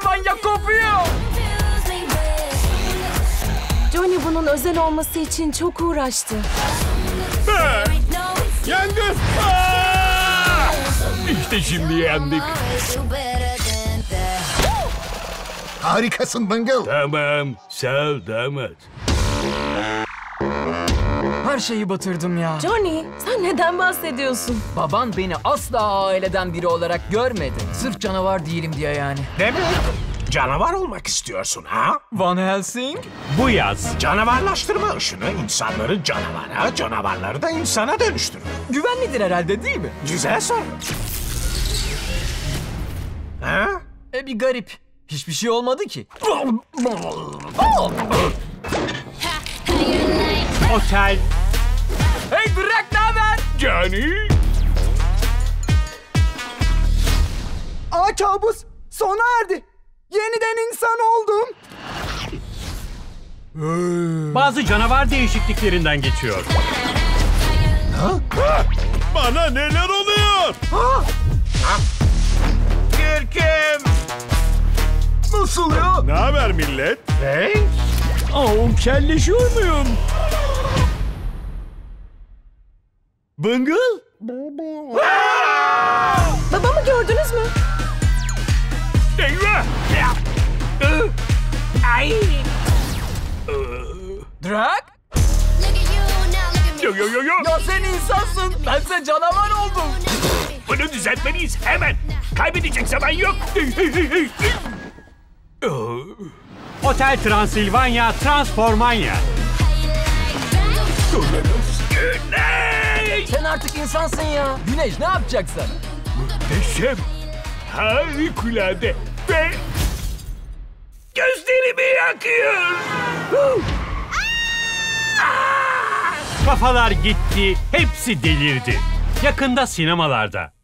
Vanya kopuyor. Johnny bunun özel olması için çok uğraştı. Yangın! İşte şimdi yendik. Harikasın Bungle. Tamam, sağ ol damat. Her şeyi batırdım ya. Johnny, sen neden bahsediyorsun? Baban beni asla aileden biri olarak görmedi. Sırf canavar değilim diye yani. Demek canavar olmak istiyorsun ha? Van Helsing? Bu yaz. Canavarlaştırma ışını insanları canavara, canavarları da insana dönüştürür. Güvenlidir herhalde değil mi? Güzel soru. Ha? Bir garip. Hiçbir şey olmadı ki. Otel. Hey Drak, ne haber? Johnny. Kabus sona erdi. Yeniden insan oldum. Bazı canavar değişikliklerinden geçiyor. Bana neler oluyor? Gürküm! Nasıl ya? Ne haber millet? Kelleşiyor muyum? Bungle? Babamı gördünüz mü? Eyvah! Ay! Drak? Yo yo yo yo! Ya sen insansın. Bense canavar oldum. Bunu düzeltmeliyiz hemen. Kaybedecek zaman yok. Otel Transilvanya Transformanya. Güney! Sen artık insansın ya. Güneş ne yapacaksın? Muhteşem. Harikulade. Ve gözlerimi yakıyor. Kafalar gitti. Hepsi delirdi. Yakında sinemalarda.